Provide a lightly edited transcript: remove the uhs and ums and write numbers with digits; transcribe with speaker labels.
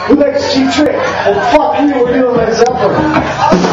Speaker 1: Who likes Cheap Trick? Well, fuck you, we're doing Led Zeppelin.